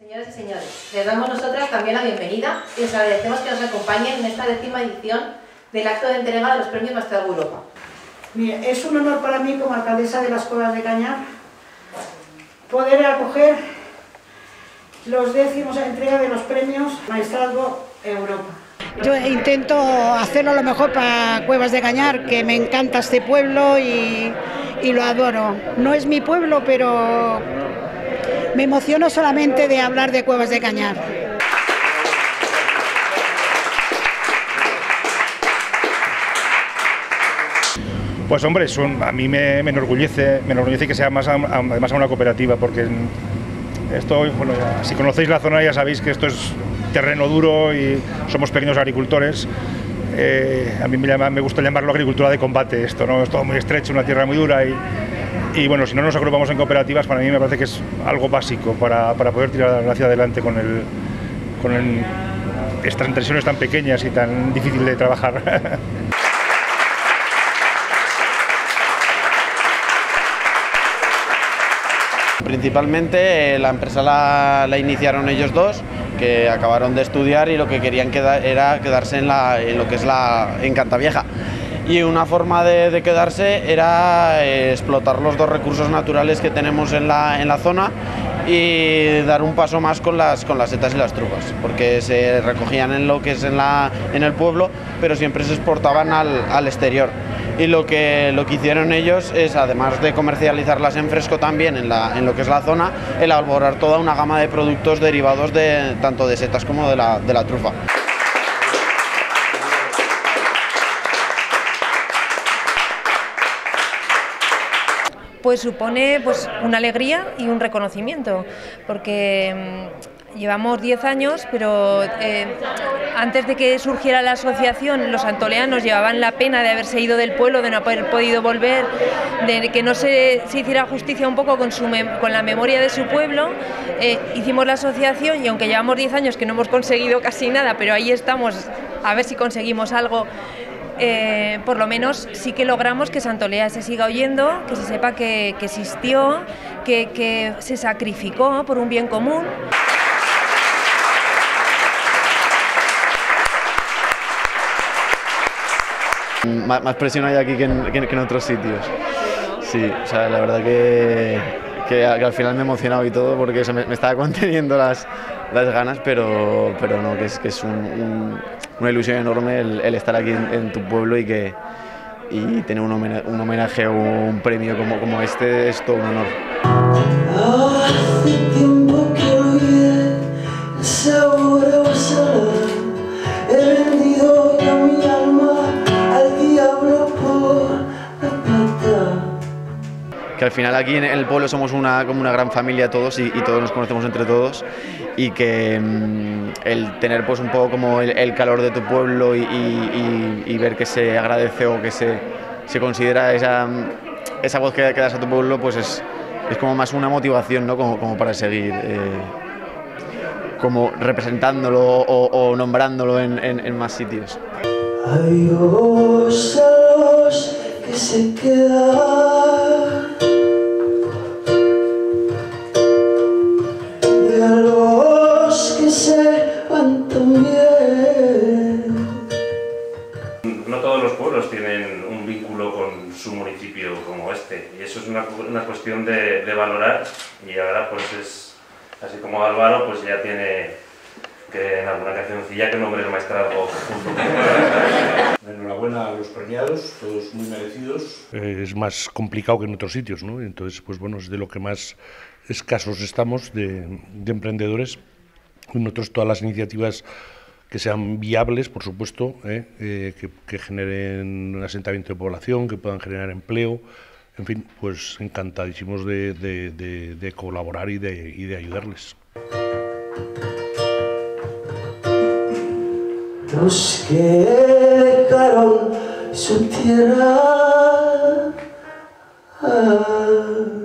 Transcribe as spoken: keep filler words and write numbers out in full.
Señoras y señores, les damos nosotras también la bienvenida y les agradecemos que nos acompañen en esta décima edición del acto de entrega de los premios Maestrazgo Europa. Mire, es un honor para mí como alcaldesa de las Cuevas de Cañar poder acoger los décimos entrega de los premios Maestrazgo Europa. Yo intento hacerlo lo mejor para Cuevas de Cañar, que me encanta este pueblo y, y lo adoro. No es mi pueblo, pero me emociono solamente de hablar de Cuevas de Cañar. Pues hombre, son, a mí me, me enorgullece, me enorgullece que sea más a, a, además a una cooperativa, porque esto, bueno, ya, si conocéis la zona ya sabéis que esto es terreno duro y somos pequeños agricultores. Eh, a mí me, llama, me gusta llamarlo agricultura de combate, esto, ¿no? Es todo muy estrecho, una tierra muy dura y, y bueno, si no nos agrupamos en cooperativas, para mí me parece que es algo básico para, para poder tirar hacia adelante con, el, con el, estas tensiones tan pequeñas y tan difíciles de trabajar. Principalmente la empresa la, la iniciaron ellos dos, que acabaron de estudiar y lo que querían queda, era quedarse en, la, en lo que es la en Cantavieja. Y una forma de, de quedarse era eh, explotar los dos recursos naturales que tenemos en la, en la zona y dar un paso más con las, con las setas y las trufas, porque se recogían en lo que es en, la, en el pueblo, pero siempre se exportaban al, al exterior. Y lo que, lo que hicieron ellos es, además de comercializarlas en fresco también en, la, en lo que es la zona, elaborar toda una gama de productos derivados de, tanto de setas como de la, de la trufa. Pues supone pues, una alegría y un reconocimiento, porque mmm, llevamos diez años, pero eh, antes de que surgiera la asociación, los santoleanos llevaban la pena de haberse ido del pueblo, de no haber podido volver, de que no se, se hiciera justicia un poco con, su, con la memoria de su pueblo. Eh, hicimos la asociación y aunque llevamos diez años que no hemos conseguido casi nada, pero ahí estamos a ver si conseguimos algo. Eh, por lo menos sí que logramos que Santolea se siga oyendo, que se sepa que, que existió, que, que se sacrificó por un bien común. Más, más presión hay aquí que en, que, que en otros sitios. Sí, o sea, la verdad que, que, que al final me he emocionado y todo porque eso me, me estaba conteniendo las, las ganas, pero, pero no, que es, que es un, un, una ilusión enorme el, el estar aquí en, en tu pueblo y que y tener un homenaje, un homenaje o un premio como, como este es todo un honor. Hace tiempo que olvidé el sabor a soledad, he vendido ya mi alma al diablo por la plata. Que al final aquí en el pueblo somos una, como una gran familia todos y, y todos nos conocemos entre todos y que mmm, el tener pues un poco como el, el calor de tu pueblo y, y, y, y ver que se agradece o que se, se considera esa, esa voz que, que das a tu pueblo pues es, es como más una motivación, ¿no? como, como para seguir eh, como representándolo o, o nombrándolo en, en, en más sitios. Adiós a los que se quedan y a los que se van también. No todos los pueblos tienen un vínculo con su municipio como este y eso es una, una cuestión de, de valorar y ahora pues es así como Álvaro pues ya tiene que en alguna cancioncilla que nombre el Maestrazgo. Enhorabuena a los premiados, todos muy merecidos. Eh, es más complicado que en otros sitios, ¿no? Entonces, pues bueno, es de lo que más escasos estamos de, de emprendedores. Nosotros todas las iniciativas que sean viables, por supuesto, ¿eh? Eh, que, que generen un asentamiento de población, que puedan generar empleo, en fin, pues encantadísimos de, de, de, de colaborar y de, y de ayudarles. Los que dejaron su tierra. Ah.